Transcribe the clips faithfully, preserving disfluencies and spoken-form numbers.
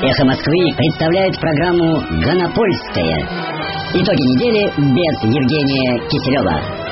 Эхо Москвы представляет программу «Гонопольская». Итоги недели без Евгения Киселева.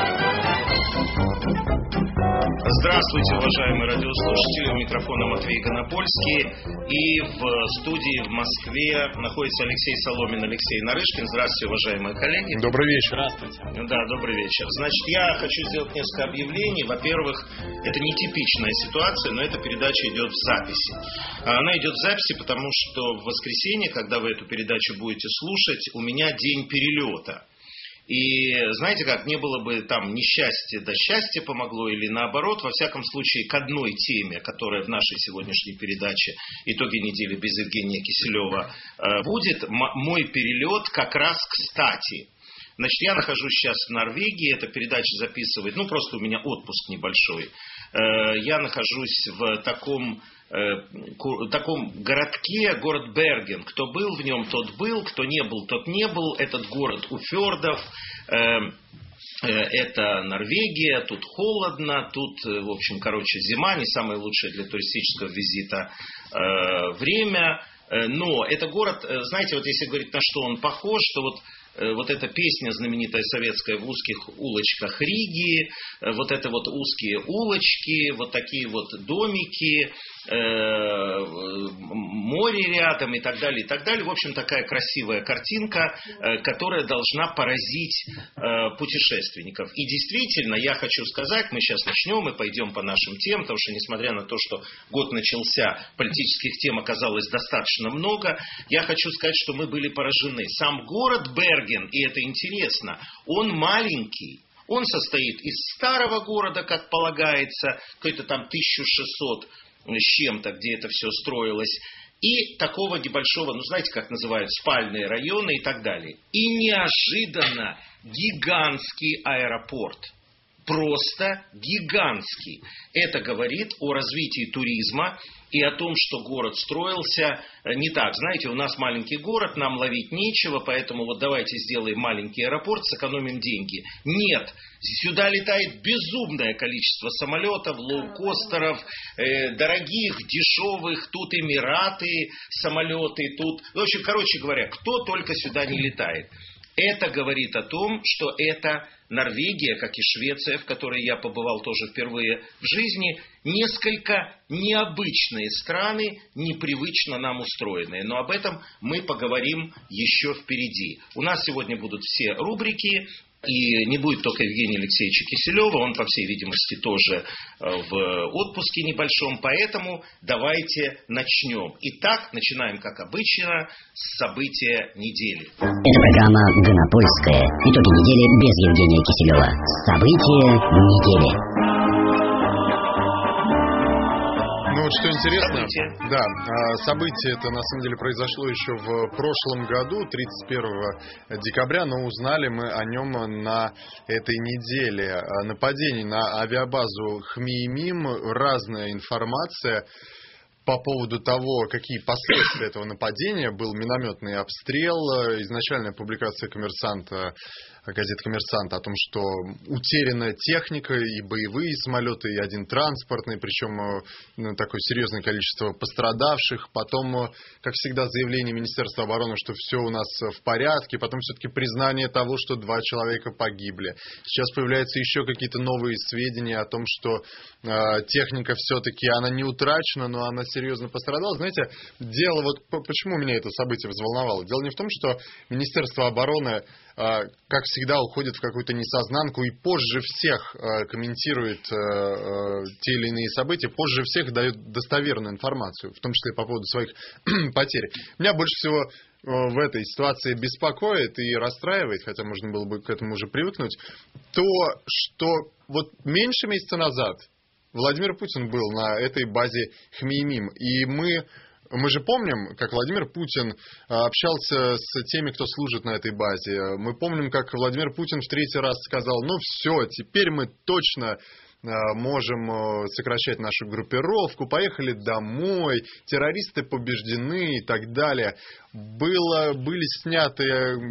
Здравствуйте, уважаемые радиослушатели. У микрофона Матвей Гонопольский. И в студии в Москве находится Алексей Соломин, Алексей Нарышкин. Здравствуйте, уважаемые коллеги. Добрый вечер. Здравствуйте. Да, добрый вечер. Значит, я хочу сделать несколько объявлений. Во-первых, это нетипичная ситуация, но эта передача идет в записи. Она идет в записи, потому что в воскресенье, когда вы эту передачу будете слушать, у меня день перелета. И знаете как, не было бы там несчастья, да счастье помогло, или наоборот, во всяком случае, к одной теме, которая в нашей сегодняшней передаче «Итоги недели без Евгения Киселева» будет, мой перелет как раз кстати. Значит, я нахожусь сейчас в Норвегии, эта передача записывает, ну просто у меня отпуск небольшой. Я нахожусь в таком... В таком городке, город Берген. Кто был в нем, тот был, кто не был, тот не был. Этот город у фьордов, это Норвегия, тут холодно, тут, в общем, короче, зима, не самое лучшее для туристического визита время. Но это город, знаете, вот если говорить, на что он похож, то вот Вот эта песня знаменитая советская «В узких улочках Риги», вот это вот узкие улочки, вот такие вот домики, море рядом и так далее, и так далее. В общем, такая красивая картинка, которая должна поразить путешественников. И действительно, я хочу сказать, мы сейчас начнем и пойдем по нашим темам, потому что, несмотря на то, что год начался, политических тем оказалось достаточно много, я хочу сказать, что мы были поражены. Сам город Берген, и это интересно, он маленький. Он состоит из старого города, как полагается, какой-то там тысяча шестьсот с чем-то, где это все строилось, и такого небольшого, ну знаете, как называют, спальные районы и так далее. И неожиданно гигантский аэропорт. Просто гигантский. Это говорит о развитии туризма и о том, что город строился не так. Знаете, у нас маленький город, нам ловить нечего, поэтому вот давайте сделаем маленький аэропорт, сэкономим деньги. Нет, сюда летает безумное количество самолетов, лоукостеров, э, дорогих, дешевых, тут Эмираты, самолеты, тут... В общем, короче говоря, кто только сюда не летает. Это говорит о том, что это Норвегия, как и Швеция, в которой я побывал тоже впервые в жизни, несколько необычные страны, непривычно нам устроенные. Но об этом мы поговорим еще впереди. У нас сегодня будут все рубрики. И не будет только Евгения Алексеевича Киселева, он, по всей видимости, тоже в отпуске небольшом, поэтому давайте начнем. Итак, начинаем, как обычно, с события недели. Это программа «Гонопольская». Итоги недели без Евгения Киселева. События недели. Ну вот что интересно, событие. Да, событие это на самом деле произошло еще в прошлом году, тридцать первого декабря, но узнали мы о нем на этой неделе. Нападение на авиабазу Хмеймим, разная информация по поводу того, какие последствия этого нападения. Был минометный обстрел, изначальная публикация «Коммерсанта», газеты «Коммерсант» о том, что утеряна техника и боевые самолеты, и один транспортный, причем ну, такое серьезное количество пострадавших. Потом, как всегда, заявление Министерства обороны, что все у нас в порядке. Потом все-таки признание того, что два человека погибли. Сейчас появляются еще какие-то новые сведения о том, что э, техника все-таки, она не утрачена, но она серьезно пострадала. Знаете, дело, вот почему меня это событие взволновало? Дело не в том, что Министерство обороны как всегда, уходит в какую-то несознанку и позже всех э, комментирует э, э, те или иные события, позже всех дает достоверную информацию, в том числе по поводу своих потерь. Меня больше всего э, в этой ситуации беспокоит и расстраивает, хотя можно было бы к этому уже привыкнуть, то, что вот меньше месяца назад Владимир Путин был на этой базе Хмеймим, и мы... Мы же помним, как Владимир Путин общался с теми, кто служит на этой базе. Мы помним, как Владимир Путин в третий раз сказал: ну все, теперь мы точно можем сокращать нашу группировку, поехали домой, террористы побеждены и так далее. Было, были сняты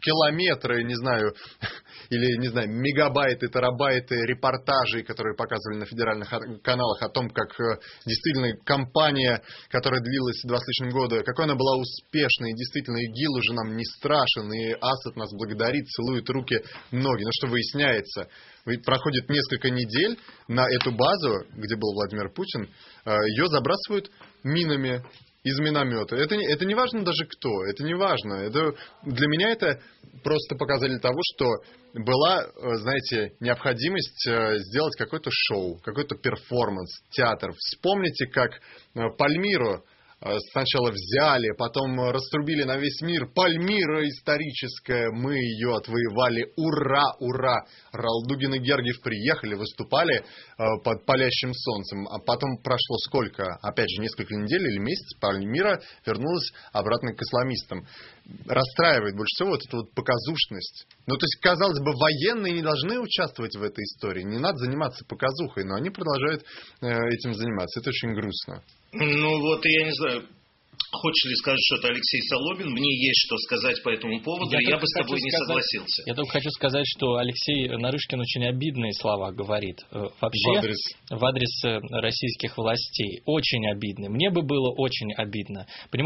километры, не знаю, или, не знаю, мегабайты, терабайты репортажей, которые показывали на федеральных каналах о том, как действительно кампания, которая длилась два с лишним года, какой она была успешной, и действительно ИГИЛ уже нам не страшен, и Асад нас благодарит, целует руки, ноги. Но что выясняется? Проходит несколько недель, на эту базу, где был Владимир Путин, ее забрасывают минами из миномета. Это, это не важно даже кто, это не важно. Это, для меня это просто показатель того, что была, знаете, необходимость сделать какое-то шоу, какой-то перформанс, театр. Вспомните, как Пальмиру сначала взяли, потом раструбили на весь мир. Пальмира историческая, мы ее отвоевали. Ура, ура! Ралдугин и Гергиев приехали, выступали э, под палящим солнцем. А потом прошло сколько? Опять же, несколько недель или месяц. Пальмира вернулась обратно к исламистам. Расстраивает больше всего вот эта вот показушность. Ну, то есть, казалось бы, военные не должны участвовать в этой истории. Не надо заниматься показухой, но они продолжают э, этим заниматься. Это очень грустно. Ну вот, я не знаю, хочешь ли сказать что-то Алексей Соломин? Мне есть что сказать по этому поводу, я и я бы с тобой не сказать, согласился. Я только хочу сказать, что Алексей Нарышкин очень обидные слова говорит. Вообще, в адрес, в адрес российских властей. Очень обидные. Мне бы было очень обидно.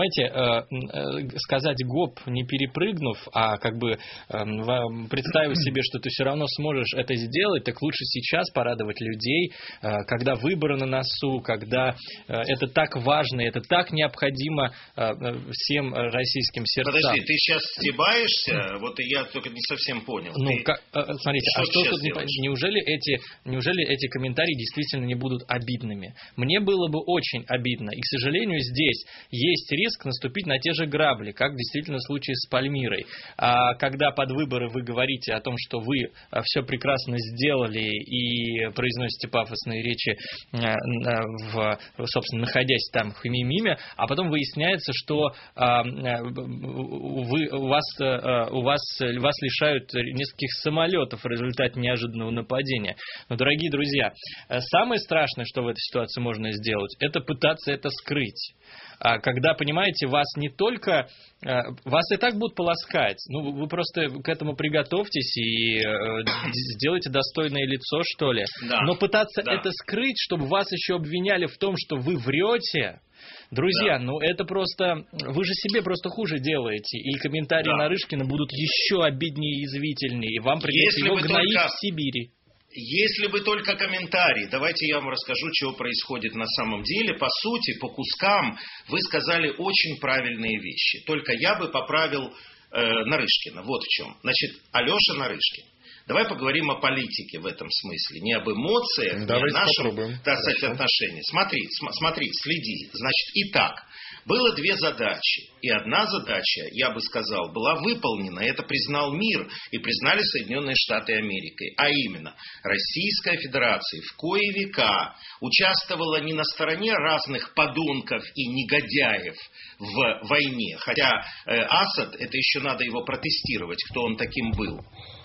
Понимаете, сказать гоп, не перепрыгнув, а как бы представив себе, что ты все равно сможешь это сделать, так лучше сейчас порадовать людей, когда выборы на носу, когда это так важно, это так необходимо всем российским сердцам. Подожди, ты сейчас стебаешься? Вот я только не совсем понял. Ну, ты... как, смотрите, что а что тут делаешь? неужели эти, неужели эти комментарии действительно не будут обидными? Мне было бы очень обидно. И, к сожалению, здесь есть риск наступить на те же грабли, как действительно в случае с Пальмирой. А когда под выборы вы говорите о том, что вы все прекрасно сделали и произносите пафосные речи, в, собственно, находясь там в мимиме, а потом выясняется, что а, вы, у, вас, а, у вас вас лишают нескольких самолетов в результате неожиданного нападения. Но, дорогие друзья, самое страшное, что в этой ситуации можно сделать, это пытаться это скрыть. Когда, понимаете, вас не только... Вас и так будут полоскать. Ну, вы просто к этому приготовьтесь и сделайте достойное лицо, что ли. Да. Но пытаться да. это скрыть, чтобы вас еще обвиняли в том, что вы врете... Друзья, да. ну это просто... Вы же себе просто хуже делаете. И комментарии да. Нарышкина будут еще обиднее и язвительнее. И вам придется Если его гноить только... в Сибири. Если бы только комментарий, давайте я вам расскажу, что происходит на самом деле. По сути, по кускам вы сказали очень правильные вещи. Только я бы поправил э, Нарышкина. Вот в чем. Значит, Алеша Нарышкин. Давай поговорим о политике в этом смысле. Не об эмоциях, Давайте не о нашем попробуем. так сказать, отношении. Смотри, см- смотри, следи. Значит, итак, было две задачи. И одна задача, я бы сказал, была выполнена. Это признал мир и признали Соединенные Штаты Америки. А именно, Российская Федерация в кои века участвовала не на стороне разных подонков и негодяев в войне. Хотя э, Асад, это еще надо его протестировать, кто он таким был.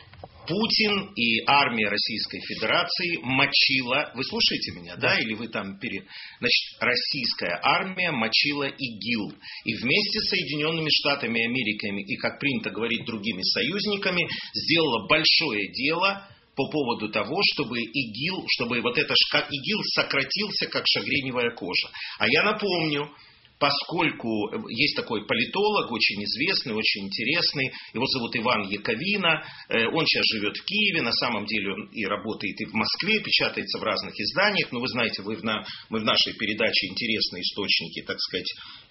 Путин и армия Российской Федерации мочила, вы слушаете меня, да, да? Или вы там перед... Значит, российская армия мочила ИГИЛ. И вместе с Соединенными Штатами Америки и, как принято говорить, другими союзниками, сделала большое дело по поводу того, чтобы ИГИЛ, чтобы вот это ИГИЛ сократился, как шагреневая кожа. А я напомню, поскольку есть такой политолог, очень известный, очень интересный, его зовут Иван Яковина, он сейчас живет в Киеве, на самом деле он и работает и в Москве, печатается в разных изданиях, но вы знаете, вы в на, мы в нашей передаче интересные источники, так сказать,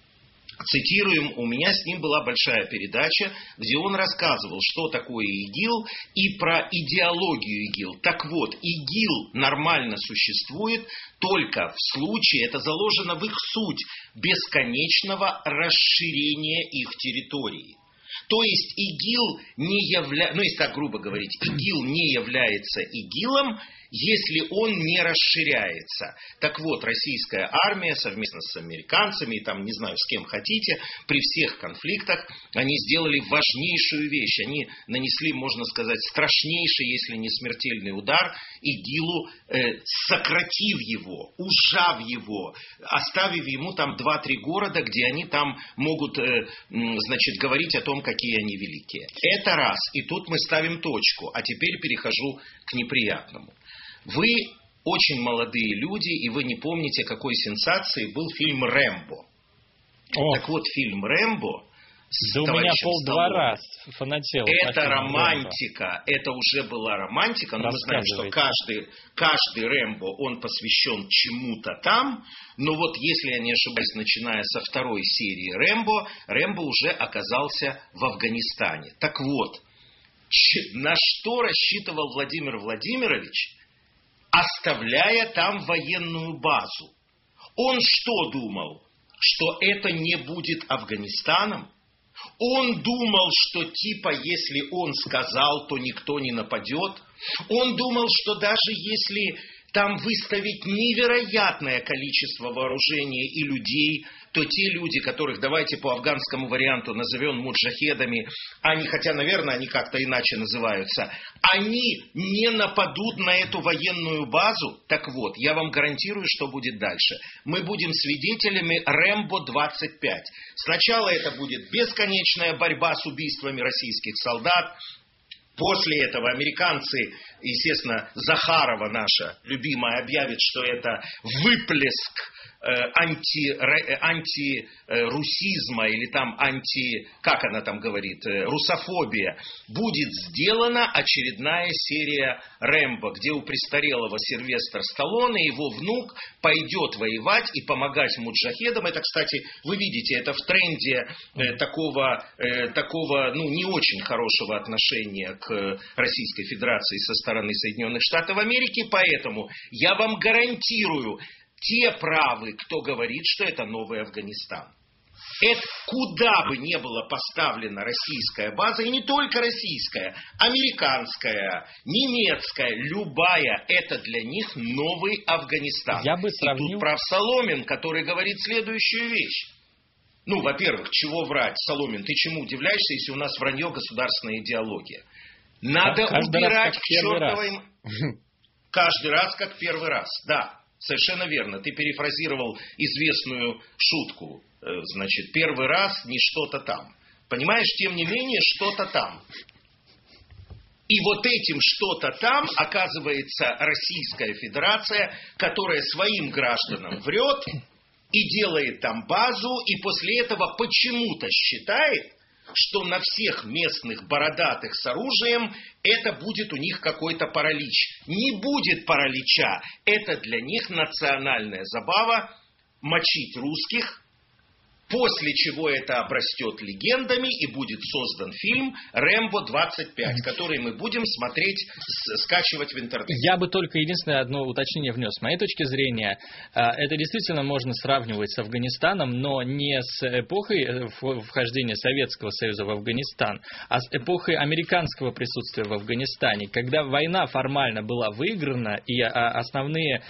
цитируем, у меня с ним была большая передача, где он рассказывал, что такое ИГИЛ и про идеологию ИГИЛ. Так вот, ИГИЛ нормально существует только в случае, это заложено в их суть, бесконечного расширения их территории. То есть ИГИЛ не является, ну если так грубо говорить, ИГИЛ не является ИГИЛом, если он не расширяется. Так вот, российская армия совместно с американцами, и там, не знаю, с кем хотите, при всех конфликтах, они сделали важнейшую вещь. Они нанесли, можно сказать, страшнейший, если не смертельный удар ИГИЛу, э, сократив его, ужав его, оставив ему там два-три города, где они там могут, э, значит, говорить о том, какие они великие. Это раз. И тут мы ставим точку. А теперь перехожу к неприятному. Вы очень молодые люди, и вы не помните, какой сенсацией был фильм «Рэмбо». О. Так вот, фильм «Рэмбо» с да у меня полдвора Сталлоне, фанатело. это романтика, это уже была романтика, но мы знаем, что каждый, каждый «Рэмбо», он посвящен чему-то там, но вот, если я не ошибаюсь, начиная со второй серии «Рэмбо», Рэмбо уже оказался в Афганистане. Так вот, на что рассчитывал Владимир Владимирович, оставляя там военную базу? Он что думал? Что это не будет Афганистаном? Он думал, что типа если он сказал, то никто не нападет? Он думал, что даже если там выставить невероятное количество вооружения и людей, то те люди, которых давайте по афганскому варианту назовем муджахедами, они, хотя, наверное, они как-то иначе называются, они не нападут на эту военную базу. Так вот, я вам гарантирую, что будет дальше. Мы будем свидетелями Рэмбо двадцать пять. Сначала это будет бесконечная борьба с убийствами российских солдат. После этого американцы, естественно, Захарова наша любимая объявит, что это выплеск э, анти, э, антирусизма или там анти, как она там говорит, э, русофобия. Будет сделана очередная серия «Рэмбо», где у престарелого Сильвестр Сталлоне, его внук, пойдет воевать и помогать муджахедам. Это, кстати, вы видите, это в тренде э, такого, э, такого, ну, не очень хорошего отношения к Российской Федерации со стороны Соединенных Штатов Америки, поэтому я вам гарантирую, те правы, кто говорит, что это новый Афганистан. Это куда бы ни была поставлена российская база, и не только российская, американская, немецкая, любая, это для них новый Афганистан. Я бы сравнил... И тут прав Соломин, который говорит следующую вещь. Ну, во-первых, чего врать, Соломин, ты чему удивляешься, если у нас вранье государственная идеология? Надо каждый убирать раз, к чертовой... Каждый раз как первый раз, да, совершенно верно. Ты перефразировал известную шутку. Значит, первый раз не что-то там. Понимаешь, тем не менее, что-то там. И вот этим что-то там оказывается Российская Федерация, которая своим гражданам врет и делает там базу, и после этого почему-то считает, что на всех местных бородатых с оружием это будет у них какой-то паралич. Не будет паралича. Это для них национальная забава мочить русских, после чего это обрастет легендами и будет создан фильм «Рэмбо двадцать пять», который мы будем смотреть, скачивать в интернете. Я бы только единственное одно уточнение внес. С моей точки зрения, это действительно можно сравнивать с Афганистаном, но не с эпохой вхождения Советского Союза в Афганистан, а с эпохой американского присутствия в Афганистане, когда война формально была выиграна, и основные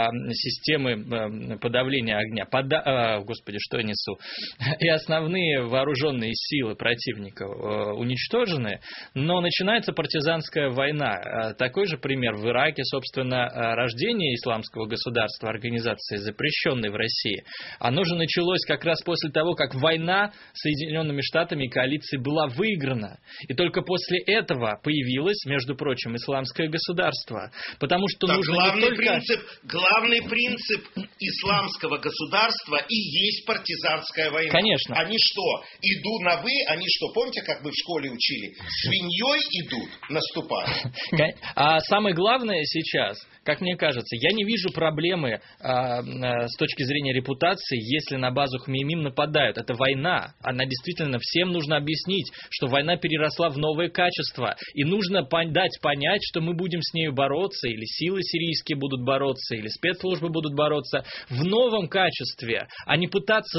системы подавления огня, пода... господи, что я несу, и основные вооруженные силы противника э, уничтожены, но начинается партизанская война. Такой же пример в Ираке, собственно, рождение исламского государства, организации, запрещенной в России. Оно же началось как раз после того, как война с Соединенными Штатами и коалицией была выиграна. И только после этого появилось, между прочим, исламское государство. Потому что так нужно главный не только... принцип, главный принцип исламского государства и есть партизанская война. Конечно. Они что, идут на вы, они что, помните, как мы в школе учили, свиньей идут наступать? А самое главное сейчас, как мне кажется, я не вижу проблемы а, а, с точки зрения репутации, если на базу Хмеймим нападают. Это война. Она действительно, всем нужно объяснить, что война переросла в новое качество. И нужно пон- дать понять, что мы будем с нею бороться, или силы сирийские будут бороться, или спецслужбы будут бороться в новом качестве, а не пытаться скрыть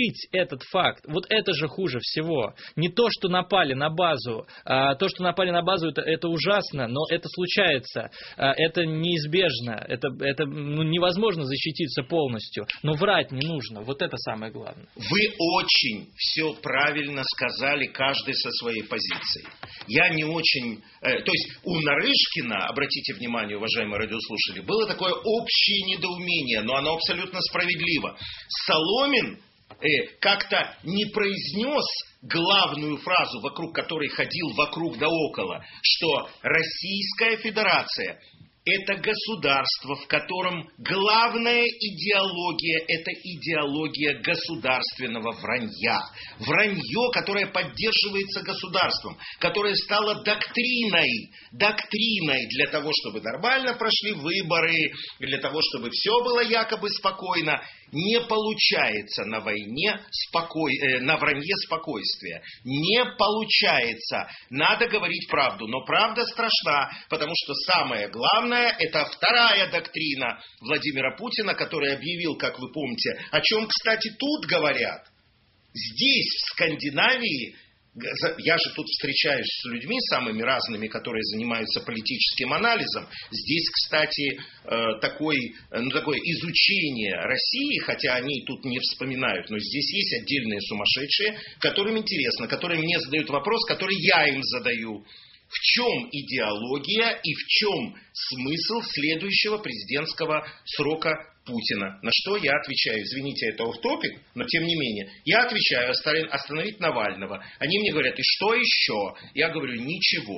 скрыть этот факт. Вот это же хуже всего. Не то, что напали на базу. А, то, что напали на базу, это, это ужасно, но это случается. А, это неизбежно. Это, это ну, невозможно защититься полностью. Но врать не нужно. Вот это самое главное. Вы очень все правильно сказали, каждый со своей позицией. Я не очень... Э, то есть у Нарышкина, обратите внимание, уважаемые радиослушатели, было такое общее недоумение, но оно абсолютно справедливо. Соломин э, как-то не произнес главную фразу, вокруг которой ходил вокруг да около, что Российская Федерация – это государство, в котором главная идеология – это идеология государственного вранья. Вранье, которое поддерживается государством, которое стало доктриной, доктриной для того, чтобы нормально прошли выборы, для того, чтобы все было якобы спокойно. Не получается на войне спокой... э, на вранье спокойствия. Не получается. Надо говорить правду. Но правда страшна, потому что самое главное – это вторая доктрина Владимира Путина, который объявил, как вы помните, о чем, кстати, тут говорят. Здесь, в Скандинавии, я же тут встречаюсь с людьми самыми разными, которые занимаются политическим анализом. Здесь, кстати, такое, ну, такое изучение России, хотя они тут не вспоминают, но здесь есть отдельные сумасшедшие, которым интересно, которые мне задают вопрос, который я им задаю. В чем идеология и в чем смысл следующего президентского срока Путина? На что я отвечаю, извините, это офф-топик, но тем не менее, я отвечаю, остановить Навального. Они мне говорят, и что еще? Я говорю, ничего.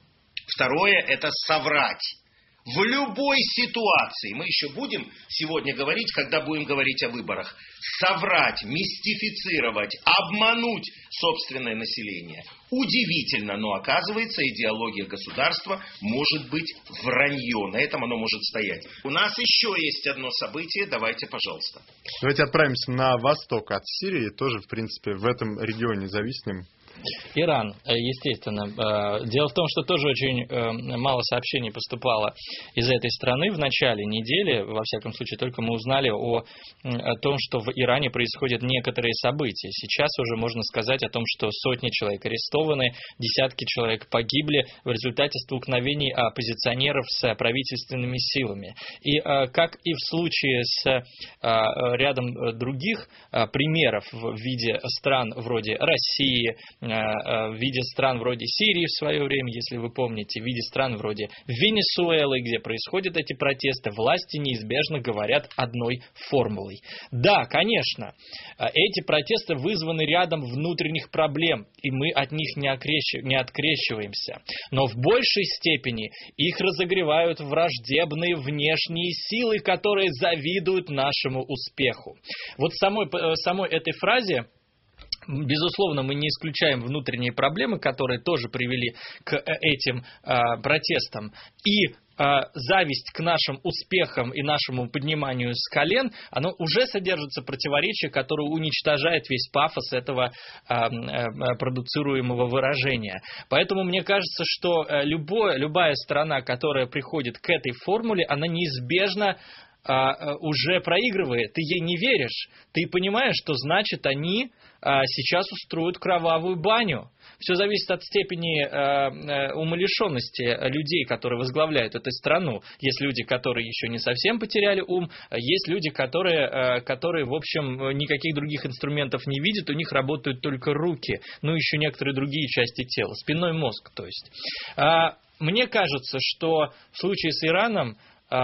Второе, это соврать. В любой ситуации, мы еще будем сегодня говорить, когда будем говорить о выборах, соврать, мистифицировать, обмануть собственное население. Удивительно, но оказывается, идеология государства может быть вранье. На этом оно может стоять. У нас еще есть одно событие, давайте, пожалуйста. Давайте отправимся на восток от Сирии, тоже, в принципе, в этом регионе зависим. Иран, естественно. Дело в том, что тоже очень мало сообщений поступало из этой страны в начале недели. Во всяком случае, только мы узнали о, о том, что в Иране происходят некоторые события. Сейчас уже можно сказать о том, что сотни человек арестованы, десятки человек погибли в результате столкновений оппозиционеров с правительственными силами. И как и в случае с рядом других примеров в виде стран вроде России, в виде стран вроде Сирии в свое время, если вы помните, в виде стран вроде Венесуэлы, где происходят эти протесты, власти неизбежно говорят одной формулой. Да, конечно, эти протесты вызваны рядом внутренних проблем, и мы от них не, окрещ... не открещиваемся. Но в большей степени их разогревают враждебные внешние силы, которые завидуют нашему успеху. Вот самой, самой этой фразе, безусловно, мы не исключаем внутренние проблемы, которые тоже привели к этим э, протестам. И э, зависть к нашим успехам и нашему подниманию с колен, оно уже содержится противоречие, которое уничтожает весь пафос этого э, э, продуцируемого выражения. Поэтому мне кажется, что э, любое, любая страна, которая приходит к этой формуле, она неизбежно уже проигрывает, ты ей не веришь, ты понимаешь, что значит они сейчас устроят кровавую баню. Все зависит от степени умалишенности людей, которые возглавляют эту страну. Есть люди, которые еще не совсем потеряли ум, есть люди, которые, которые, в общем, никаких других инструментов не видят, у них работают только руки, ну еще некоторые другие части тела, спинной мозг, то есть. Мне кажется, что в случае с Ираном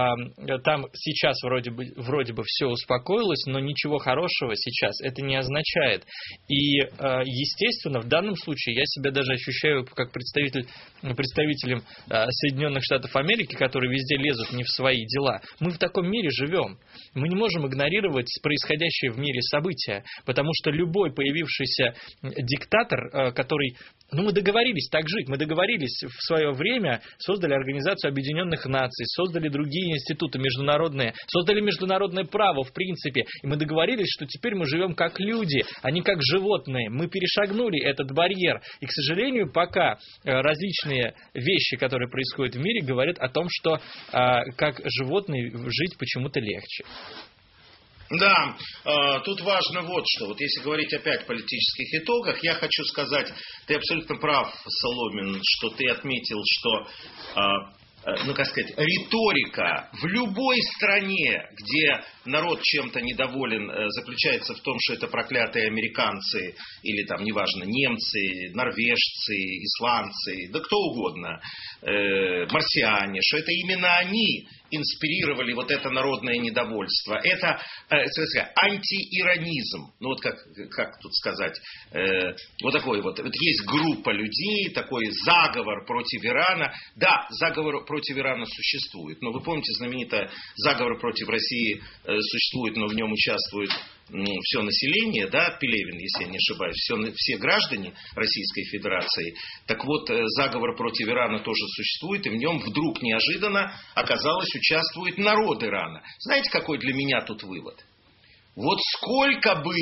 там сейчас вроде бы, вроде бы все успокоилось, но ничего хорошего сейчас это не означает. И, естественно, в данном случае я себя даже ощущаю как представитель, представителем Соединенных Штатов Америки, которые везде лезут не в свои дела. Мы в таком мире живем. Мы не можем игнорировать происходящее в мире события, потому что любой появившийся диктатор, который... Ну, мы договорились так жить, мы договорились в свое время, создали Организацию Объединенных Наций, создали другие институты международные, создали международное право, в принципе, и мы договорились, что теперь мы живем как люди, а не как животные. Мы перешагнули этот барьер, и, к сожалению, пока различные вещи, которые происходят в мире, говорят о том, что как животные жить почему-то легче. Да, э, тут важно вот что. Вот если говорить опять о политических итогах, я хочу сказать, ты абсолютно прав, Соломин, что ты отметил, что... Э, ну, как сказать, риторика в любой стране, где народ чем-то недоволен, заключается в том, что это проклятые американцы, или там, неважно, немцы, норвежцы, исландцы, да кто угодно, э, марсиане, что это именно они инспирировали вот это народное недовольство. Это э, сказать, антииронизм. Ну, вот как, как тут сказать, э, вот такой вот, вот есть группа людей, такой заговор против Ирана. Да, заговор против Ирана существует, но вы помните знаменитый заговор против России э, существует, но в нем участвует ну, все население, да, Пелевин, если я не ошибаюсь, все, все граждане Российской Федерации. Так вот, э, заговор против Ирана тоже существует, и в нем вдруг неожиданно оказалось участвует народ Ирана. Знаете, какой для меня тут вывод? Вот сколько бы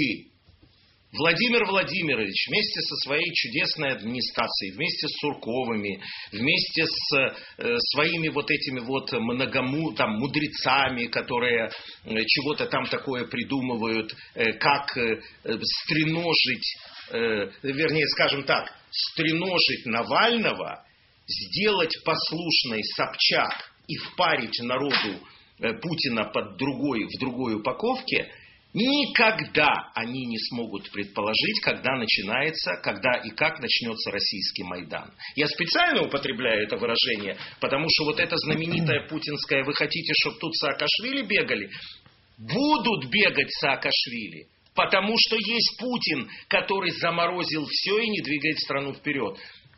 Владимир Владимирович вместе со своей чудесной администрацией, вместе с Сурковыми, вместе с э, своими вот этими вот многому, там, мудрецами, которые э, чего-то там такое придумывают, э, как э, стреножить, э, вернее, скажем так, стреножить Навального, сделать послушной Собчак и впарить народу э, Путина под другой, в другой упаковке, никогда они не смогут предположить, когда начинается, когда и как начнется российский Майдан. Я специально употребляю это выражение, потому что вот это знаменитое путинское «вы хотите, чтобы тут Саакашвили бегали?» Будут бегать Саакашвили, потому что есть Путин, который заморозил все и не двигает страну вперед.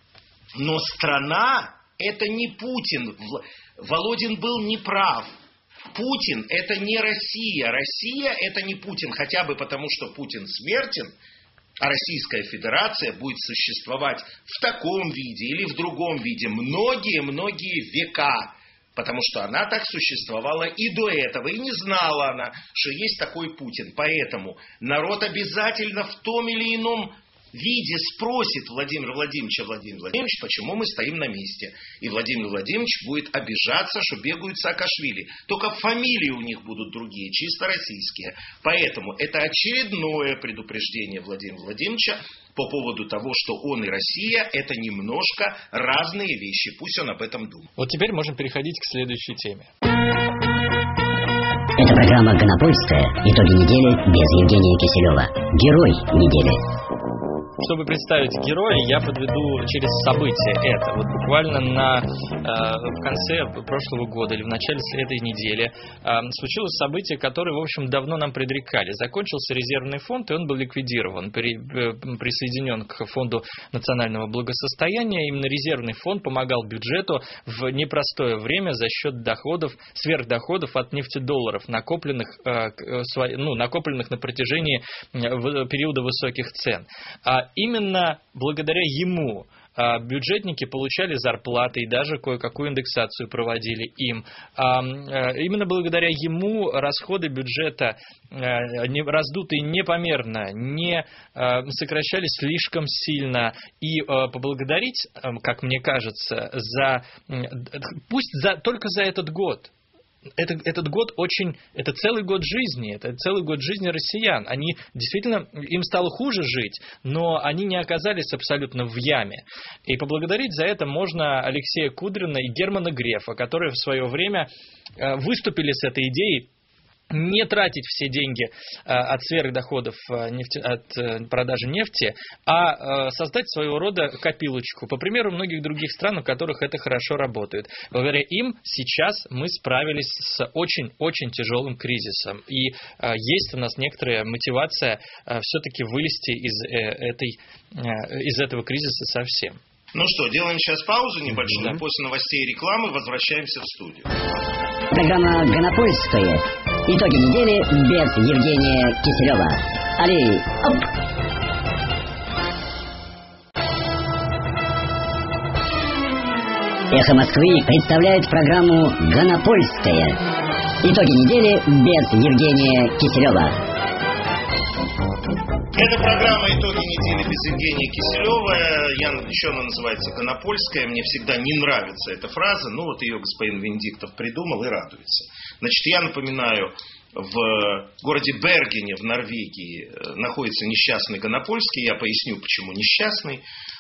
Но страна – это не Путин. Володин был неправ. Путин – это не Россия. Россия – это не Путин, хотя бы потому, что Путин смертен, а Российская Федерация будет существовать в таком виде или в другом виде многие-многие века, потому что она так существовала и до этого, и не знала она, что есть такой Путин. Поэтому народ обязательно в том или ином виде спросит Владимира Владимировича: Владимир Владимирович, почему мы стоим на месте? И Владимир Владимирович будет обижаться, что бегают Саакашвили. Только фамилии у них будут другие, чисто российские. Поэтому это очередное предупреждение Владимира Владимировича по поводу того, что он и Россия – это немножко разные вещи. Пусть он об этом думает. Вот теперь можем переходить к следующей теме. Это программа «Гонопольская. Итоги недели» без Евгения Киселева. Герой недели. Чтобы представить героя, я подведу через события это. Вот буквально на, э, в конце прошлого года или в начале этой недели э, случилось событие, которое, в общем, давно нам предрекали. Закончился резервный фонд, и он был ликвидирован, при, э, присоединен к фонду национального благосостояния. Именно резервный фонд помогал бюджету в непростое время за счет доходов, сверхдоходов от нефтедолларов, накопленных, э, ну, накопленных на протяжении периода высоких цен. А именно благодаря ему бюджетники получали зарплаты и даже кое-какую индексацию проводили им. Именно благодаря ему расходы бюджета, раздутые непомерно, не сокращались слишком сильно. И поблагодарить, как мне кажется, за, пусть за, только за этот год. Это, этот год очень, это целый год жизни, это целый год жизни россиян. Они действительно, им стало хуже жить, но они не оказались абсолютно в яме. И поблагодарить за это можно Алексея Кудрина и Германа Грефа, которые в свое время выступили с этой идеей не тратить все деньги от сверхдоходов нефти, от продажи нефти, а создать своего рода копилочку, по примеру многих других стран, у которых это хорошо работает. Благодаря им сейчас мы справились с очень-очень тяжелым кризисом. И есть у нас некоторая мотивация все-таки вылезти из, этой, из этого кризиса совсем. Ну что, делаем сейчас паузу небольшую, да. После новостей и рекламы возвращаемся в студию. Программа «Гонопольская. Итоги недели» без Евгения Киселева. Али, оп! Эхо Москвы представляет программу «Гонопольская. Итоги недели» без Евгения Киселева. Это программа «Итоги недели» без Евгения Киселева. Я, еще она называется «Гонопольская». Мне всегда не нравится эта фраза, но вот ее господин Венедиктов придумал и радуется. Значит, я напоминаю в городе Бергене в Норвегии находится несчастный Гонопольский. Я поясню, почему несчастный.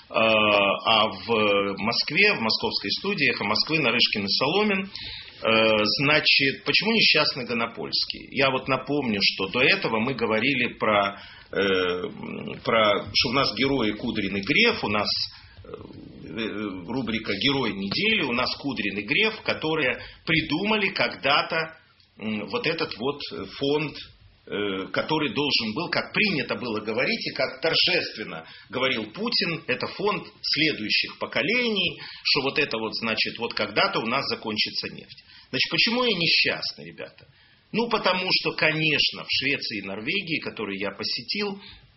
А в Москве, в московской студии «Эхо Москвы» Нарышкин и Соломин. Значит, почему несчастный Гонопольский? Я вот напомню, что до этого мы говорили про, про что у нас герои Кудрин и Греф, у нас рубрика «Герой недели», у нас Кудрин и Греф, которые придумали когда-то вот этот вот фонд, который должен был, как принято было говорить, и как торжественно говорил Путин, это фонд следующих поколений, что вот это вот, значит, вот когда-то у нас закончится нефть. Значит, почему я несчастный, ребята? Ну, потому что, конечно, в Швеции и Норвегии, которые я посетил,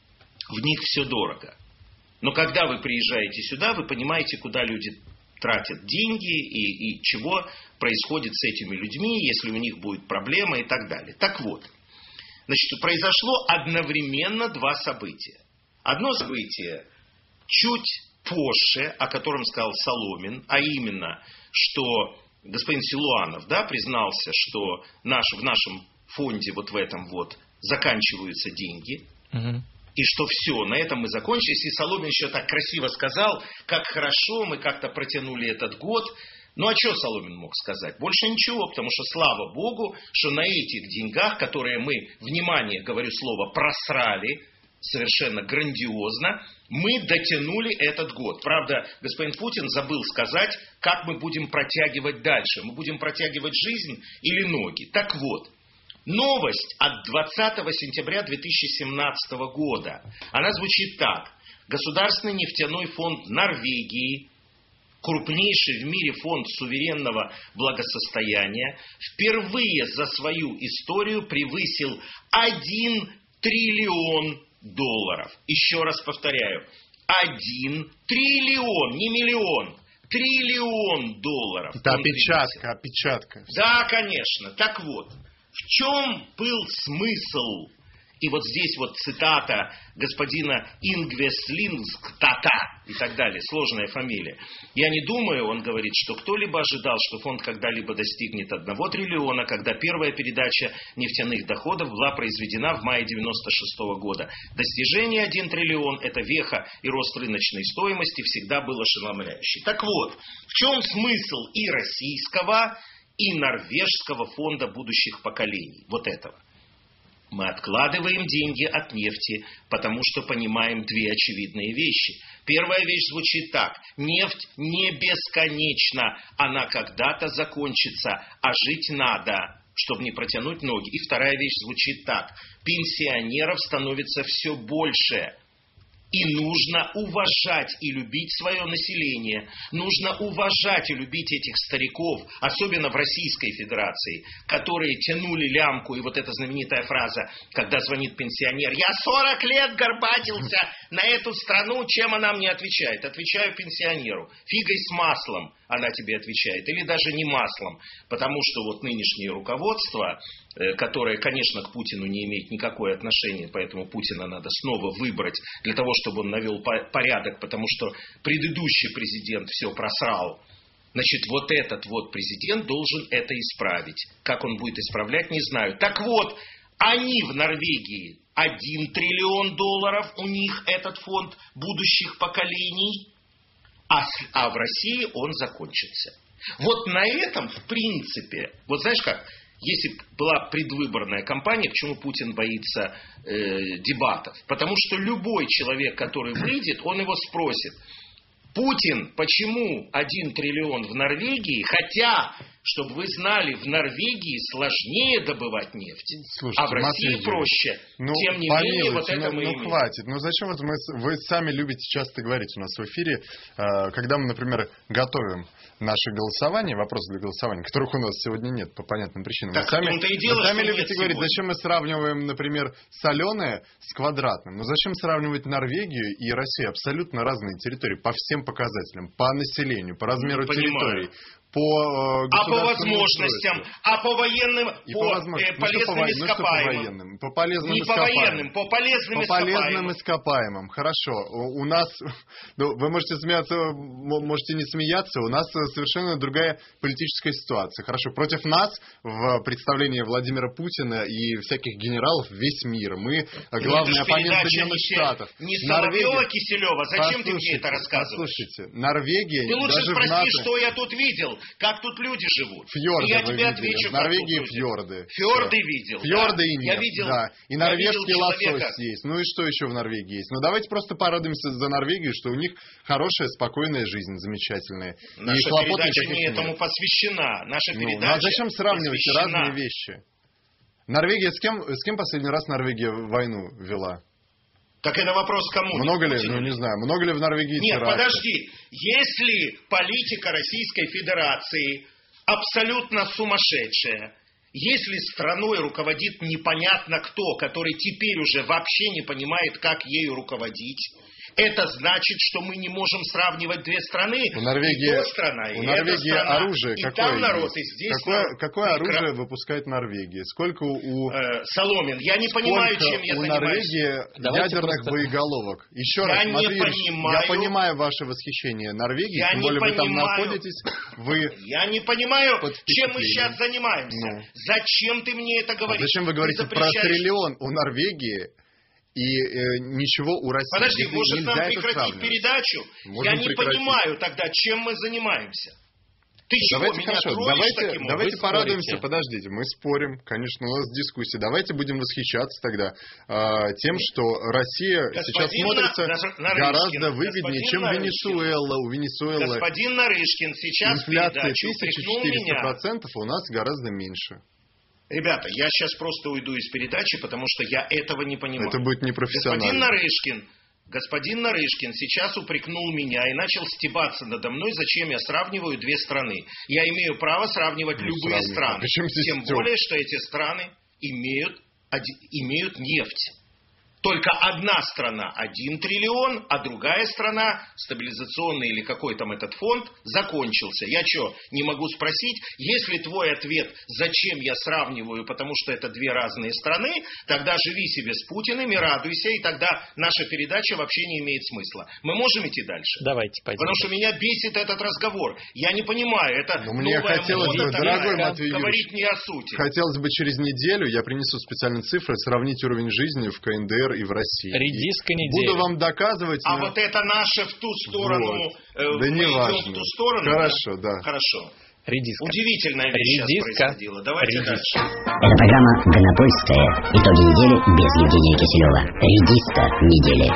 в них все дорого. Но когда вы приезжаете сюда, вы понимаете, куда люди тратят деньги и, и чего происходит с этими людьми, если у них будет проблема и так далее. Так вот, значит, произошло одновременно два события. Одно событие чуть позже, о котором сказал Соломин, а именно, что господин Силуанов, да, признался, что наш, в нашем фонде вот в этом вот заканчиваются деньги. Угу. И что все, на этом мы закончились. И Соломин еще так красиво сказал, как хорошо мы как-то протянули этот год. Ну а что Соломин мог сказать? Больше ничего, потому что слава Богу, что на этих деньгах, которые мы, внимание, говорю слово, просрали, совершенно грандиозно, мы дотянули этот год. Правда, господин Путин забыл сказать, как мы будем протягивать дальше. Мы будем протягивать жизнь или ноги. Так вот. Новость от двадцатого сентября две тысячи семнадцатого года. Она звучит так. Государственный нефтяной фонд Норвегии, крупнейший в мире фонд суверенного благосостояния, впервые за свою историю превысил один триллион долларов. Еще раз повторяю. один триллион, не миллион. Триллион долларов. Это опечатка, опечатка. Да, конечно. Так вот. В чем был смысл? И вот здесь вот цитата господина Ингвеслингстата и так далее, сложная фамилия. Я не думаю, он говорит, что кто-либо ожидал, что фонд когда-либо достигнет одного триллиона, когда первая передача нефтяных доходов была произведена в мае девяносто шестого года. Достижение один триллион – это веха и рост рыночной стоимости всегда был ошеломляющий. Так вот, в чем смысл и российского, и норвежского фонда будущих поколений. Вот этого. Мы откладываем деньги от нефти, потому что понимаем две очевидные вещи. Первая вещь звучит так. Нефть не бесконечна, она когда-то закончится, а жить надо, чтобы не протянуть ноги. И вторая вещь звучит так. Пенсионеров становится все больше. И нужно уважать и любить свое население. Нужно уважать и любить этих стариков, особенно в Российской Федерации, которые тянули лямку. И вот эта знаменитая фраза, когда звонит пенсионер: «Я сорок лет горбатился на эту страну, чем она мне отвечает?» Отвечаю пенсионеру: «Фигой с маслом», она тебе отвечает. Или даже не маслом. Потому что вот нынешнее руководство, которое, конечно, к Путину не имеет никакого отношения, поэтому Путина надо снова выбрать для того, чтобы он навел порядок, потому что предыдущий президент все просрал. Значит, вот этот вот президент должен это исправить. Как он будет исправлять, не знаю. Так вот, они в Норвегии один триллион долларов, у них этот фонд будущих поколений, а, а в России он закончится. Вот на этом, в принципе, вот знаешь как, если была предвыборная кампания, почему Путин боится э, дебатов? Потому что любой человек, который выйдет, он его спросит: Путин, почему один триллион в Норвегии, хотя, чтобы вы знали, в Норвегии сложнее добывать нефть, слушайте, а в России Матвей, проще. Ну, тем не менее, вот это ну, мы ну, имеем. хватит. Ну, зачем вот мы, вы сами любите часто говорить у нас в эфире, э, когда мы, например, готовим наше голосование, вопросы для голосования, которых у нас сегодня нет по понятным причинам. Так, вы сами, и дело, вы сами любите говорить, сегодня. Зачем мы сравниваем, например, соленое с квадратным? Ну, зачем сравнивать Норвегию и Россию? Абсолютно разные территории по всем показателям, по населению, по размеру территорий, по э, а по возможностям, а по военным, и по, по возможно... э, полезным ну, ископаемым. По полезным Не ископаемым. по военным, по полезным по ископаемым. полезным ископаемым. Хорошо. У, у нас, ну, вы можете смеяться, можете не смеяться, у нас совершенно другая политическая ситуация. Хорошо. Против нас в представлении Владимира Путина и всяких генералов весь мир. Мы главные оппоненты Соединенных Штатов. Не Соловьева, Киселева. Зачем ты мне это рассказываешь? Послушайте, Норвегия... Ты лучше даже спроси, НАТО... что я тут видел, как тут люди живут. Фьорды и я вы тебе видели. отвечу, В Норвегии как фьорды. Фьорды Все. видел. Фьорды да. и нет. Я видел, да. И я норвежский видел лосось человека. есть. Ну и что еще в Норвегии есть? Ну давайте просто порадуемся за Норвегию, что у них хорошая, спокойная жизнь, замечательная. Наша и передача не этому нет. посвящена. Наша ну, передача ну а зачем сравнивать посвящена... разные вещи? Норвегия, с кем, с кем последний раз Норвегия войну вела? Так это вопрос кому? Много ли, Путину? ну не знаю, много ли в Норвегии Нет, терактов? подожди. Если политика Российской Федерации абсолютно сумасшедшая, если страной руководит непонятно кто, который теперь уже вообще не понимает, как ею руководить, это значит, что мы не можем сравнивать две страны. У Норвегии, и то страна, и у Норвегии страна, оружие и какое там народ, есть? и здесь какое, народ. какое оружие Кра... выпускает Норвегия? Сколько у... Э, Соломин, я не Сколько понимаю, чем я у занимаюсь. Норвегии Давайте ядерных просто... боеголовок? Еще я раз, не Матвей Ильич, понимаю... я понимаю ваше восхищение Норвегией, я тем не более вы там понимаю... находитесь. Вы... Я не понимаю, чем мы сейчас занимаемся. Ну. Зачем ты мне это говоришь? А зачем вы говорите ты про триллион у Норвегии? И э, ничего у России. Подожди, Здесь может нам прекратить сравнивать. передачу? Можем Я не прекратить. понимаю тогда, чем мы занимаемся. Ты чего, Давайте, меня хорошо, троишь давайте, таким давайте образом? порадуемся, подождите, мы спорим, конечно, у нас дискуссия. Давайте будем восхищаться тогда э, тем, что Россия Господин сейчас смотрится На... гораздо выгоднее, чем Нарышкин. Венесуэла. У Венесуэлы Господин Нарышкин сейчас инфляция тысяча тысяча четыреста процентов, у нас гораздо меньше. Ребята, я сейчас просто уйду из передачи, потому что я этого не понимаю. Это будет непрофессионально. Господин Нарышкин, господин Нарышкин сейчас упрекнул меня и начал стебаться надо мной, зачем я сравниваю две страны. Я имею право сравнивать ну, любые сравнивать. страны. Причем здесь Тем стёб? более, что эти страны имеют, имеют нефть. Только одна страна один триллион, а другая страна, стабилизационный или какой там этот фонд, закончился. Я что, не могу спросить? Если твой ответ, зачем я сравниваю, потому что это две разные страны, тогда живи себе с Путиным и радуйся, и тогда наша передача вообще не имеет смысла. Мы можем идти дальше? Давайте пойдем. Потому что меня бесит этот разговор. Я не понимаю, это Но мне новая хотелось мода, бы, дорогой Матвей говорить Юрьевич, не о сути. Хотелось бы через неделю, я принесу специальные цифры, сравнить уровень жизни в ка эн дэ эр и в России. Редиска И недели. буду вам доказывать. А на... вот это наше в ту сторону. Вот. Э, да мы не идем важно. в ту сторону. Хорошо, да. Хорошо. Редиска. Удивительная вещь сейчас Редиска. происходила. Давайте Редиска. дальше. Это программа «Гонопольская. Итоги недели» без Евгения Киселева. Редиска недели.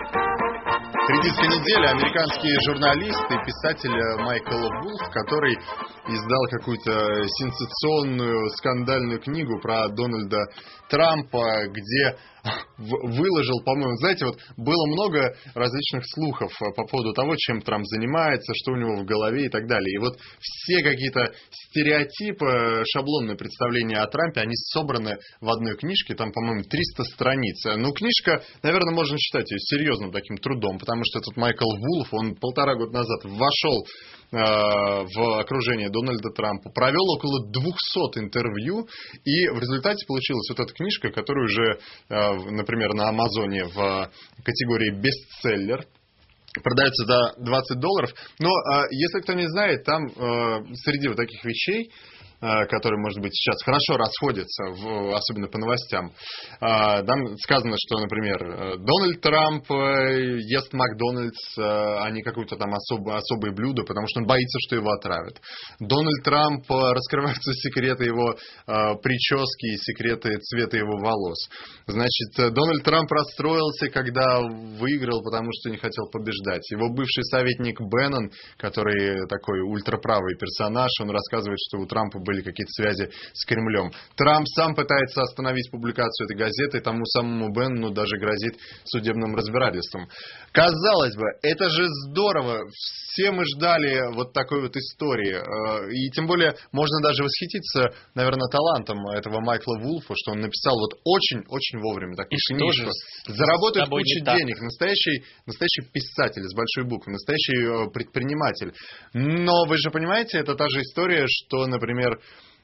Редиска недели. Американский журналист и писатель Майкл Вулф, который издал какую-то сенсационную, скандальную книгу про Дональда Трампа, где выложил, по-моему, знаете, вот было много различных слухов по поводу того, чем Трамп занимается, что у него в голове и так далее. И вот все какие-то стереотипы, шаблонные представления о Трампе, они собраны в одной книжке, там, по-моему, триста страниц. Ну, книжка, наверное, можно считать ее серьезным таким трудом, потому что этот Майкл Вулф, он полтора года назад вошел э, в окружение Дональда Трампа, провел около двухсот интервью, и в результате получилась вот эта книжка, которую уже, э, например, на Амазоне в категории бестселлер продается за двадцать долларов. Но, э, если кто не знает, там э, среди вот таких вещей, которые, может быть, сейчас хорошо расходятся, в, особенно по новостям. Там сказано, что, например, Дональд Трамп ест Макдональдс, а не какое-то там особое, особое блюдо, потому что он боится, что его отравят. Дональд Трамп, раскрываются секреты его прически и секреты цвета его волос. Значит, Дональд Трамп расстроился, когда выиграл, потому что не хотел побеждать. Его бывший советник Беннон, который такой ультраправый персонаж, он рассказывает, что у Трампа были были какие-то связи с Кремлем. Трамп сам пытается остановить публикацию этой газеты, и тому самому Беннону даже грозит судебным разбирательством. Казалось бы, это же здорово. Все мы ждали вот такой вот истории. И тем более можно даже восхититься, наверное, талантом этого Майкла Вулфа, что он написал вот очень-очень вовремя такую и книжку. Заработает кучу денег. Настоящий, настоящий писатель с большой буквы, настоящий предприниматель. Но вы же понимаете, это та же история, что, например,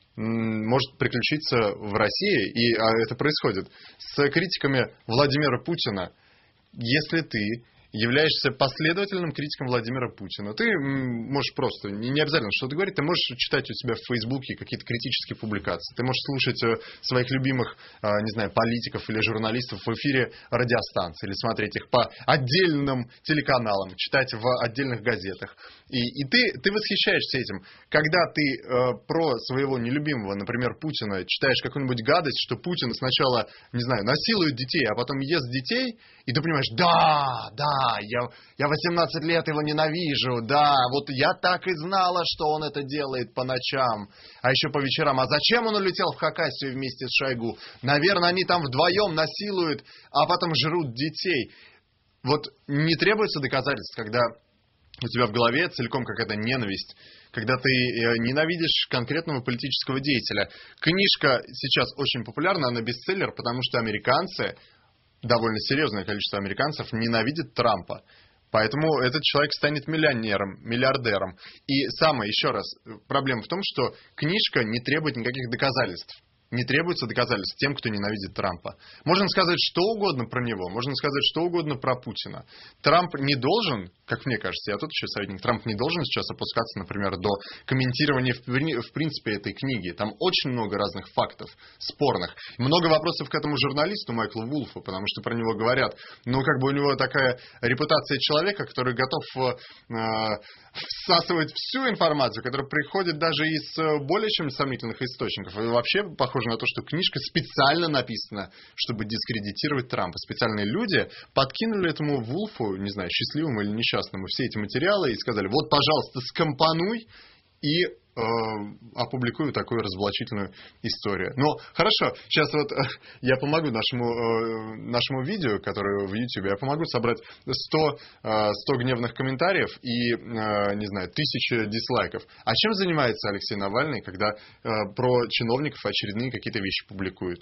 может приключиться в России, и это происходит с критиками Владимира Путина. Если ты являешься последовательным критиком Владимира Путина, ты можешь просто, не обязательно что-то говорить, ты можешь читать у себя в Фейсбуке какие-то критические публикации, ты можешь слушать своих любимых, не знаю, политиков или журналистов в эфире радиостанции, или смотреть их по отдельным телеканалам, читать в отдельных газетах. И, и ты, ты восхищаешься этим. Когда ты э, про своего нелюбимого, например, Путина, читаешь какую-нибудь гадость, что Путин сначала, не знаю, насилует детей, а потом ест детей, и ты понимаешь, да, да, я, я восемнадцать лет его ненавижу, да, вот я так и знала, что он это делает по ночам, а еще по вечерам. А зачем он улетел в Хакассию вместе с Шойгу? Наверное, они там вдвоем насилуют, а потом жрут детей. Вот не требуется доказательств, когда у тебя в голове целиком какая-то ненависть, когда ты ненавидишь конкретного политического деятеля. Книжка сейчас очень популярна, она бестселлер, потому что американцы, довольно серьезное количество американцев, ненавидят Трампа. Поэтому этот человек станет миллионером, миллиардером. И самое, еще раз, проблема в том, что книжка не требует никаких доказательств. Не требуется доказательств тем, кто ненавидит Трампа. Можно сказать что угодно про него, можно сказать что угодно про Путина. Трамп не должен, как мне кажется, я тут еще советник, Трамп не должен сейчас опускаться, например, до комментирования в, в принципе этой книги. Там очень много разных фактов спорных. Много вопросов к этому журналисту Майклу Вулфу, потому что про него говорят, ну как бы у него такая репутация человека, который готов э, всасывать всю информацию, которая приходит даже из более чем сомнительных источников. И вообще похоже на то, что книжка специально написана, чтобы дискредитировать Трампа. Специальные люди подкинули этому Вулфу, не знаю, счастливому или несчастному, все эти материалы и сказали, вот, пожалуйста, скомпонуй и э, опубликую такую разоблачительную историю. Но хорошо, сейчас вот э, я помогу нашему, э, нашему видео, которое в YouTube, я помогу собрать сто, э, сто гневных комментариев и, э, не знаю, тысячи дизлайков. А чем занимается Алексей Навальный, когда э, про чиновников очередные какие-то вещи публикуют?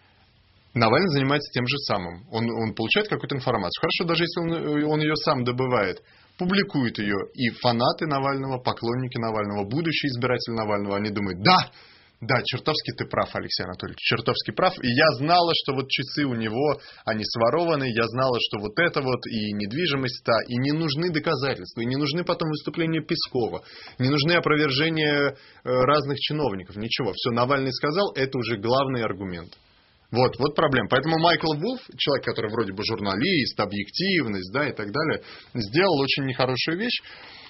Навальный занимается тем же самым. Он, он получает какую-то информацию. Хорошо, даже если он, он ее сам добывает. Публикуют ее, и фанаты Навального, поклонники Навального, будущие избиратели Навального, они думают, да, да, чертовски ты прав, Алексей Анатольевич, чертовски прав, и я знала, что вот часы у него, они сворованы, я знала, что вот это вот, и недвижимость та, и не нужны доказательства, и не нужны потом выступления Пескова, не нужны опровержения разных чиновников, ничего, все Навальный сказал, это уже главный аргумент. Вот, вот проблема. Поэтому Майкл Вулф, человек, который вроде бы журналист, объективность, да, и так далее, сделал очень нехорошую вещь,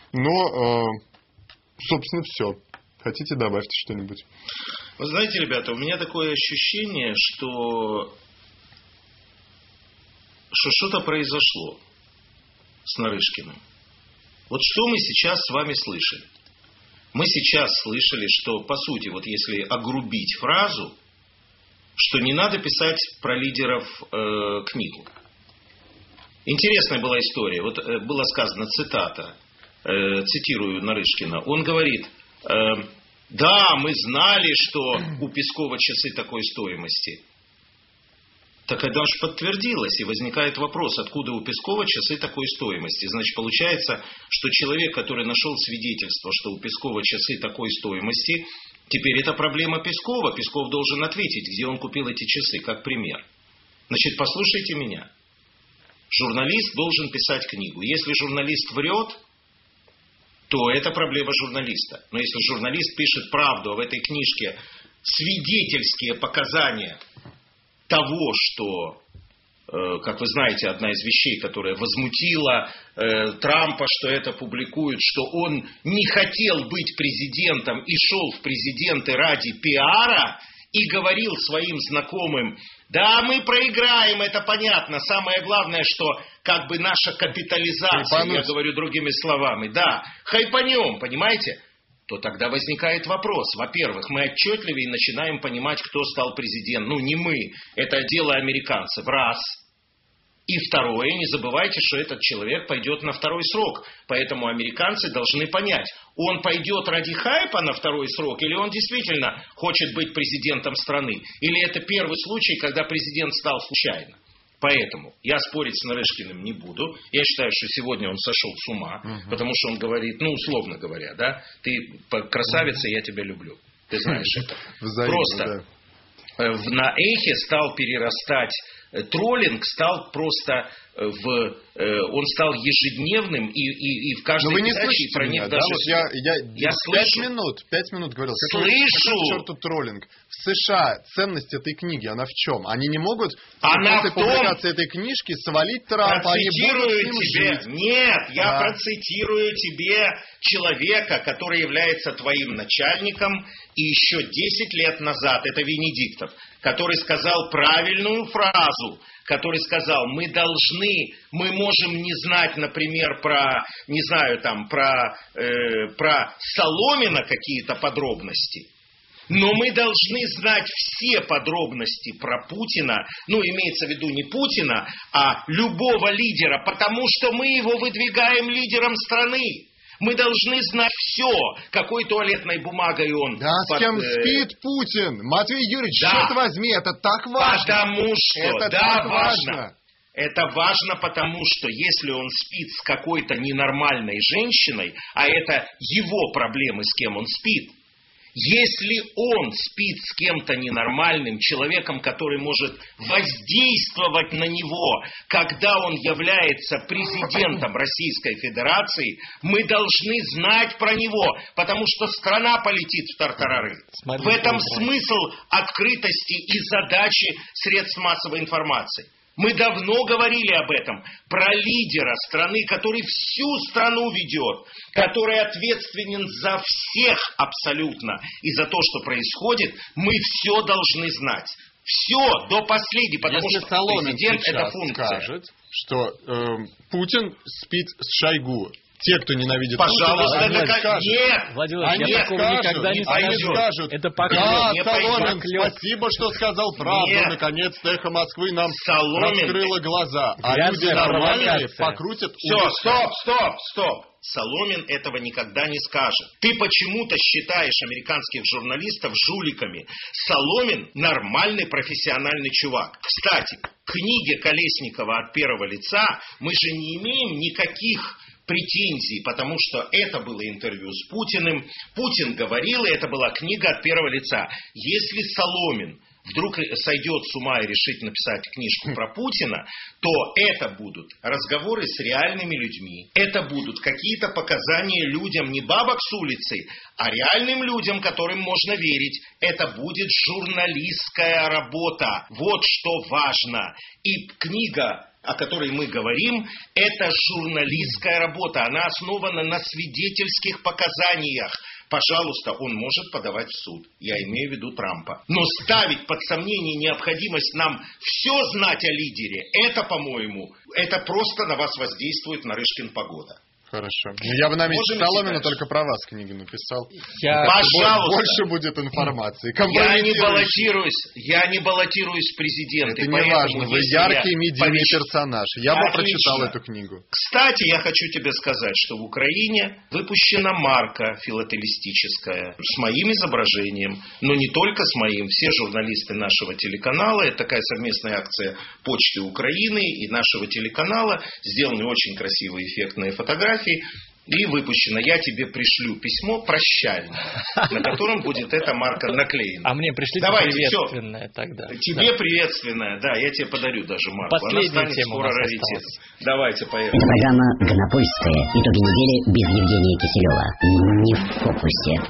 но, э, собственно, все. Хотите, добавьте что-нибудь? Вы знаете, ребята, у меня такое ощущение, что, что что-то произошло с Нарышкиным. Вот что мы сейчас с вами слышали? Мы сейчас слышали, что, по сути, вот если огрубить фразу, что не надо писать про лидеров э, книгу. Интересная была история. Вот э, было сказано, цитата, э, цитирую Нарышкина. Он говорит, э, да, мы знали, что у Пескова часы такой стоимости. Так это же подтвердилось, и возникает вопрос, откуда у Пескова часы такой стоимости. Значит, получается, что человек, который нашел свидетельство, что у Пескова часы такой стоимости, теперь это проблема Пескова. Песков должен ответить, где он купил эти часы, как пример. Значит, послушайте меня. Журналист должен писать книгу. Если журналист врет, то это проблема журналиста. Но если журналист пишет правду, а в этой книжке свидетельские показания того, что, э, как вы знаете, одна из вещей, которая возмутила э, Трампа, что это публикуют, что он не хотел быть президентом и шел в президенты ради пиара и говорил своим знакомым, да, мы проиграем, это понятно, самое главное, что как бы наша капитализация, хайпануть. Я говорю другими словами, да, хайпанем, понимаете? то тогда возникает вопрос. Во-первых, мы отчетливее начинаем понимать, кто стал президентом. Ну, не мы, это дело американцев. Раз. И второе, не забывайте, что этот человек пойдет на второй срок. Поэтому американцы должны понять, он пойдет ради хайпа на второй срок, или он действительно хочет быть президентом страны. Или это первый случай, когда президент стал случайно. Поэтому я спорить с Нарышкиным не буду. Я считаю, что сегодня он сошел с ума, угу. потому что он говорит, ну, условно говоря, да, ты красавица, я тебя люблю. Ты знаешь это. Взаимно, Просто да. на эхе стал перерастать, троллинг стал просто в... Он стал ежедневным, и, и, и в каждой Но вы не передаче про них меня, даже... Да? Вот я я, я пять слышу. минут, пять минут говорил. Слышу! Какой черту троллинг? В США ценность этой книги, она в чем? Они не могут она после в том... публикации этой книжки свалить Трампа, они будут с ним тебе... жить. Нет, я да. процитирую тебе человека, который является твоим начальником, и еще десять лет назад, это Венедиктов, который сказал правильную фразу, который сказал, мы должны, мы можем не знать, например, про, не знаю, там, про, э, про Соломина какие-то подробности, но мы должны знать все подробности про Путина, ну, имеется в виду не Путина, а любого лидера, потому что мы его выдвигаем лидером страны. Мы должны знать все, какой туалетной бумагой он... Да, под, с кем э... спит Путин? Матвей Юрьевич, да. черт возьми, это так важно. Потому что, это да, так важно. важно. Это важно, потому что если он спит с какой-то ненормальной женщиной, а это его проблемы, с кем он спит, если он спит с кем-то ненормальным, человеком, который может воздействовать на него, когда он является президентом Российской Федерации, мы должны знать про него, потому что страна полетит в тартарары. Смотрите, в этом смысл открытости и задачи средств массовой информации. Мы давно говорили об этом, про лидера страны, который всю страну ведет, который ответственен за всех абсолютно и за то, что происходит, мы все должны знать. Все, до последнего, потому Если что Соломин президент это функция. Скажет, что э, Путин спит с Шойгу. Те, кто ненавидит Пожалуйста, Путина, наконец. скажут. Нет, Владимир, они я такого скажут, никогда не они скажу. скажут, Это да, не Соломин, поклёп. спасибо, что сказал правду. Нет. Наконец-то эхо Москвы нам Соломин. раскрыло глаза. А Грязная люди нормальные провокация. покрутят Все, уши. стоп, стоп, стоп. Соломин этого никогда не скажет. Ты почему-то считаешь американских журналистов жуликами. Соломин нормальный профессиональный чувак. Кстати, к книге Колесникова «От первого лица» мы же не имеем никаких претензий, потому что это было интервью с Путиным. Путин говорил, и это была книга от первого лица. Если Соломин вдруг сойдет с ума и решит написать книжку про Путина, то это будут разговоры с реальными людьми. Это будут какие-то показания людям, не бабок с улицы, а реальным людям, которым можно верить. Это будет журналистская работа. Вот что важно. И книга, о которой мы говорим, это журналистская работа. Она основана на свидетельских показаниях. Пожалуйста, он может подавать в суд. Я имею в виду Трампа. Но ставить под сомнение необходимость нам все знать о лидере, это, по-моему, это просто на вас воздействует Нарышкин Погода. Хорошо. Ну, я бы на месте Можем Соломина считать, только про вас книгу написал. Я... Пожалуйста. Больше будет информации. Я не баллотируюсь, я не баллотируюсь в президенты. Это не важно, вы яркий медийный повещ... персонаж. Я бы Отлично. прочитал эту книгу. Кстати, я хочу тебе сказать, что в Украине выпущена марка филателистическая с моим изображением, но не только с моим. Все журналисты нашего телеканала, это такая совместная акция Почты Украины и нашего телеканала, сделаны очень красивые эффектные фотографии. И выпущено. Я тебе пришлю письмо прощальное, на котором будет эта марка наклеена. А мне пришлите Давайте, приветственное все. тогда. Тебе да. приветственное, да, я тебе подарю даже марку. Последняя Она станет тема скоро у нас раритетом. осталась. Давайте, поехали. Это программа «Гонопольская». Итоги недели без Евгения Киселева. Не в фокусе.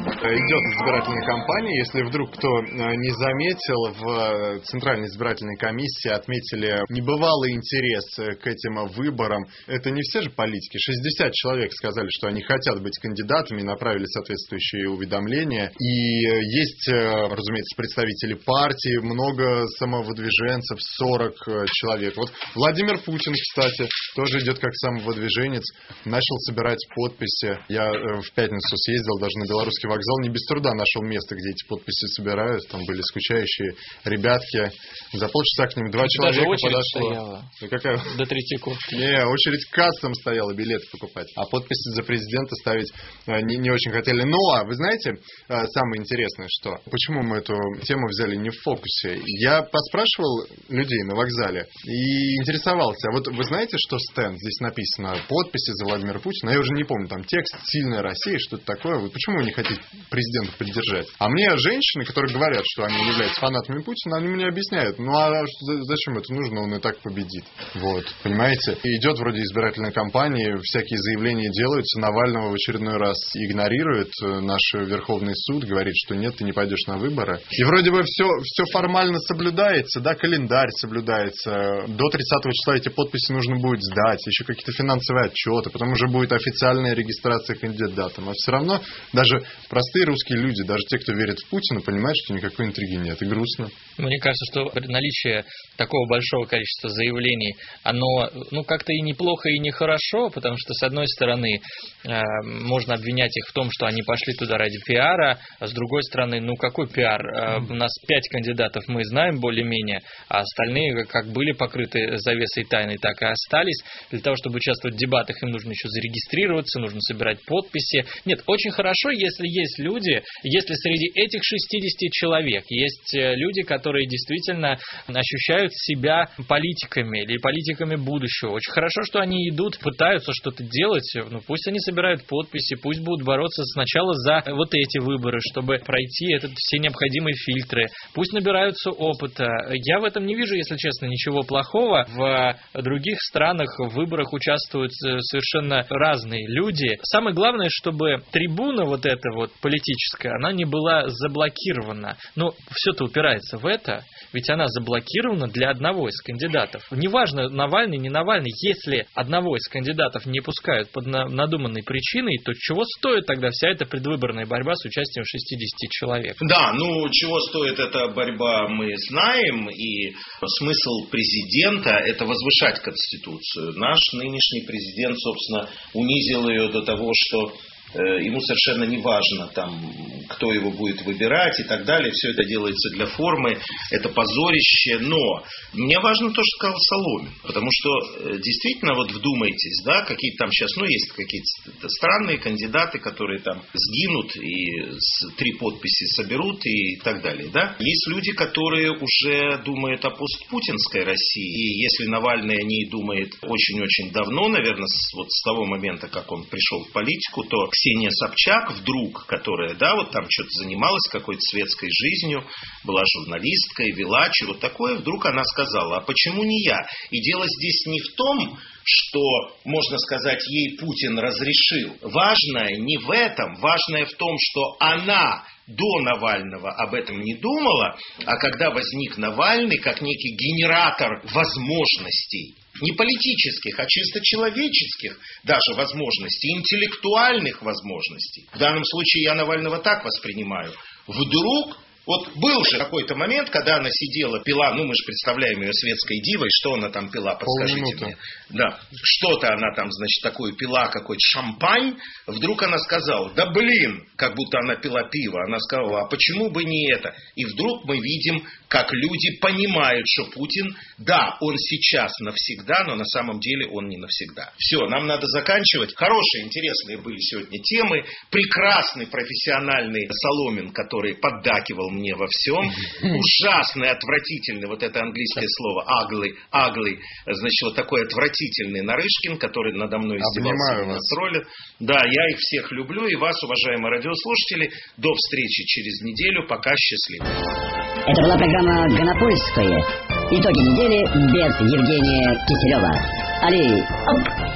Идет избирательная кампания. Если вдруг кто не заметил, в Центральной избирательной комиссии отметили небывалый интерес к этим выборам. Это не все же политики. шестьдесят человек сказали, что они хотят быть кандидатами, и направили соответствующие уведомления. И есть, разумеется, представители партии, много самовыдвиженцев, сорок человек. Вот Владимир Путин, кстати, тоже идет как самовыдвиженец, начал собирать подписи. Я в пятницу съездил даже на Белорусский вокзал, не без труда нашел место, где эти подписи собирают. Там были скучающие ребятки. За полчаса к ним два человека подошло. Стояла. Ну, какая? До Третьяковки. Не, очередь к кассам стояла билеты покупать. А подписи за президента ставить не, не очень хотели. Ну, а вы знаете, самое интересное, что? Почему мы эту тему взяли не в фокусе? Я поспрашивал людей на вокзале и интересовался. А вот вы знаете, что стенд? Здесь написано подписи за Владимира Путина. Я уже не помню, там текст «Сильная Россия», что-то такое. Вот почему вы не хотите президента поддержать? А мне женщины, которые говорят, что они являются фанатами Путина, они мне объясняют, ну а зачем это нужно, он и так победит. Вот, понимаете? И идет вроде избирательная кампания, всякие заявления делаются, Навального в очередной раз игнорирует наш Верховный суд, говорит, что нет, ты не пойдешь на выборы. И вроде бы все, все формально соблюдается, да, календарь соблюдается. До тридцатого числа эти подписи нужно будет сдать, еще какие-то финансовые отчеты, потом уже будет официальная регистрация кандидатам. А все равно даже простые русские люди, даже те, кто верит в Путина, понимают, что никакой интриги нет. И грустно. Мне кажется, что наличие такого большого количества заявлений, оно, ну, как-то и неплохо, и нехорошо, потому что, с одной стороны, э, можно обвинять их в том, что они пошли туда ради пиара, а с другой стороны, ну, какой пиар? Э, у нас пять кандидатов мы знаем более-менее, а остальные как были покрыты завесой тайны, так и остались. Для того, чтобы участвовать в дебатах, им нужно еще зарегистрироваться, нужно собирать подписи. Нет, очень хорошо, если есть люди, если среди этих шестидесяти человек есть люди, которые действительно ощущают себя политиками или политиками будущего. Очень хорошо, что они идут, пытаются что-то делать. Ну, пусть они собирают подписи, пусть будут бороться сначала за вот эти выборы, чтобы пройти этот, все необходимые фильтры. Пусть набираются опыта. Я в этом не вижу, если честно, ничего плохого. В других странах в выборах участвуют совершенно разные люди. Самое главное, чтобы трибуна вот эта вот политическая, она не была заблокирована. Но все-то упирается в это, ведь она заблокирована для одного из кандидатов. Неважно, Навальный, не Навальный, если одного из кандидатов не пускают под надуманной причиной, то чего стоит тогда вся эта предвыборная борьба с участием шестидесяти человек? Да, ну чего стоит эта борьба, мы знаем, и смысл президента – это возвышать Конституцию. Наш нынешний президент, собственно, унизил ее до того, что ему совершенно не важно, там, кто его будет выбирать и так далее. Все это делается для формы. Это позорище. Но мне важно то, что сказал Соломин. Потому что действительно, вот вдумайтесь, да, какие-то там сейчас, ну, есть какие-то странные кандидаты, которые там сгинут и три подписи соберут и так далее. Да? Есть люди, которые уже думают о постпутинской России. И если Навальный о ней думает очень-очень давно, наверное, вот с того момента, как он пришел в политику, то Ксения Собчак вдруг, которая, да, вот там что-то занималась какой-то светской жизнью, была журналисткой, вела чего-то такое, вдруг она сказала, а почему не я? И дело здесь не в том, что, можно сказать, ей Путин разрешил. Важное не в этом, важное в том, что она до Навального об этом не думала, а когда возник Навальный как некий генератор возможностей, не политических, а чисто человеческих даже возможностей, интеллектуальных возможностей. В данном случае я Навального так воспринимаю. Вдруг, вот был же какой-то момент, когда она сидела, пила, ну мы же представляем ее светской дивой, что она там пила, подскажите Полминуты. мне. Да, что-то она там, значит, такое пила, какой-то шампань. Вдруг она сказала, да блин, как будто она пила пиво. Она сказала, а почему бы не это? И вдруг мы видим, как люди понимают, что Путин, да, он сейчас навсегда, но на самом деле он не навсегда. Все, нам надо заканчивать. Хорошие, интересные были сегодня темы. Прекрасный профессиональный Соломин, который поддакивал мне во всем. Ужасный, отвратительный, вот это английское слово, ugly, ugly, значит, вот такой отвратительный Нарышкин, который надо мной издевался на тролле. Да, я их всех люблю, и вас, уважаемые радиослушатели, до встречи через неделю. Пока, счастливо. Это была программа «Гонопольская». Итоги недели без Евгения Киселева. Али, оп!